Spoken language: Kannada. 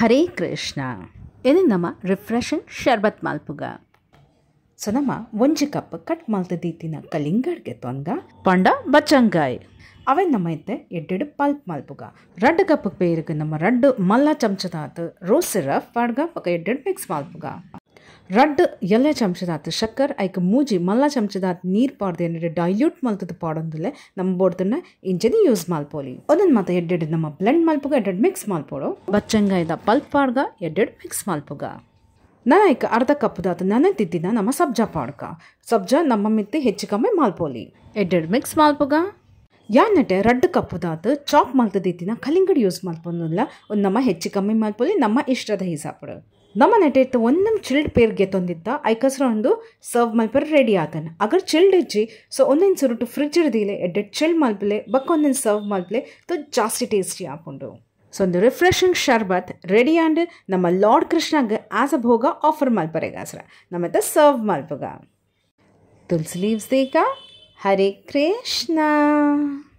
ಹರೇ ಕೃಷ್ಣ. ಇದು ನಮ್ಮ ರಿಫ್ರೆಶಿಂಗ್ ಶರ್ಬತ್ ಮಾಲ್ಪುಗ. ಸೊ ನಮ್ಮ ಒಂಜಿ ಕಪ್ ಕಟ್ ಮಾಲ್ತದೀತಿನ ಕಲಿಂಗಡ್ಗೆ ತೊಂದ ಪಂಡ ಬಚ್ಚಂಗಾಯ್ ಅವೇ ನಮ್ಮ ಇತ್ತೆ ಎಡ್ಡೆಡು ಪಲ್ಪ್ ಮಾಲ್ಪುಗ. 2 ಕಪ್ ಪೇರಿಗೆ ನಮ್ಮ 2 ಮಲ್ಲ ಚಮಚದಾತು ರೋಸ್ ಸಿರಪ್ ಪಾಡ್ಗ ಪಕ್ಕ ಎಡ್ಡೆಡು ಮಿಕ್ಸ್ ಮಾಲ್ಪುಗ. 2 ಎಲೆ ಚಮಚದಾತು ಶಕ್ಕರ್ ಐಕ ಮೂಜಿ ಮಲ್ಲ ಚಮಚದಾತು ನೀರು ಪಾಡ್ದು ಎಣ್ಣೆ ಡೈಲ್ಯೂಟ್ ಮಲ್ತದ ಪಾಡೊಂದಿಲ್ಲ ನಮ್ಮ ಬೋಡ್ದನ್ನ ಇಂಜನಿ ಯೂಸ್ ಮಾಲ್ಪೋಲಿ. ಒಂದೊಂದು ಮತ್ತೆ ಎಡ್ಡೆಡು ನಮ್ಮ ಬ್ಲೆಂಡ್ ಮಾಲ್ಪುಗ ಎಡ್ಡೆಡು ಮಿಕ್ಸ್ ಮಾಲ್ಪೋಡು. ಬಚ್ಚಂಗಾಯ್ದ ಪಲ್ಪ್ ಪಾಡ್ಗ ಎಡ್ಡೆಡು ಮಿಕ್ಸ್ ಮಾಲ್ಪುಗ. ನಾನು ಐಕ ಅರ್ಧ ಕಪ್ದಾತು ನಾನು ತಿದ್ದಿನ ನಮ್ಮ ಸಬ್ಜಾ ಪಾಡ್ಕ. ಸಬ್ಜಾ ನಮ್ಮ ಮಿತ್ತಿ ಹೆಚ್ಚು ಕಮ್ಮಿ ಮಾಲ್ಪೋಲಿ. ಎಡ್ಡೆಡು ಮಿಕ್ಸ್ ಮಾಲ್ಪುಗ. ಯಾನಟೆ 2 ಕಪ್ದಾತು ಚಾಪ್ ಮಾಲ್ತದಿತ್ತಿನ ಕಲಿಂಗಡಿ ಯೂಸ್ ಮಾಲ್ಪೊಂದಿಲ್ಲ. ಒಂದು ನಮ್ಮ ಹೆಚ್ಚು ಕಮ್ಮಿ ಮಾಲ್ಪೋಲಿ ನಮ್ಮ ಇಷ್ಟದ ಹಿಸಾಪಡು. ನಮ್ಮ ನೆಟ್ಟೆ ಇತ್ತು ಒಂದೊಂದು ಚಿಲ್ಡ್ ಪೇರ್ಗೆ ತೊಂದಿದ್ದ ಐಕಸ್ರ ಒಂದು ಸರ್ವ್ ಮಲ್ಪರ್ ರೆಡಿ ಆತನ. ಅಗರ್ ಚಿಲ್ಡ್ ಇಜ್ಜಿ ಸೊ ಒಂದೊಂದು ಸುರುಟು ಫ್ರಿಜ್ ಇಡ್ದಿಲೆ ಎಡ್ಡೆಡ್ ಚಿಲ್ಡ್ ಮಲ್ಪಲೆ ಬಕ್ಕ ಒಂದೊಂದು ಸರ್ವ್ ಮಲ್ಪಲೆ ತು ಜಾಸ್ತಿ ಟೇಸ್ಟಿ ಆಪುಂಡು. ಸೊ ಒಂದು ರಿಫ್ರೆಶಿಂಗ್ ಶರ್ಬತ್ ರೆಡಿ ಆ್ಯಂಡ್ ನಮ್ಮ ಲಾರ್ಡ್ ಕೃಷ್ಣಗೆ ಆಸ್ ಅ ಭೋಗ ಆಫರ್ ಮಲ್ಪರೆಗಾಸ್ರ ನಮ್ಮತ್ತ ಸರ್ವ್ ಮಲ್ಪಗ. ತುಳಸಿ ಲೀವ್ಸ್ ದೇಕ ಹರೇ ಕೃಷ್ಣ.